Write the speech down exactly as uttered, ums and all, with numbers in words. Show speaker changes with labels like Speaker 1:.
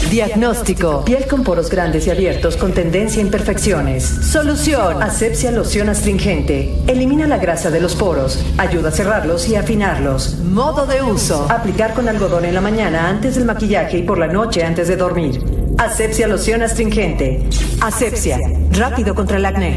Speaker 1: Diagnóstico: piel con poros grandes y abiertos con tendencia a imperfecciones. Solución: Asepxia loción astringente. Elimina la grasa de los poros, ayuda a cerrarlos y afinarlos. Modo de uso: aplicar con algodón en la mañana antes del maquillaje y por la noche antes de dormir. Asepxia loción astringente. Asepxia, rápido contra el acné.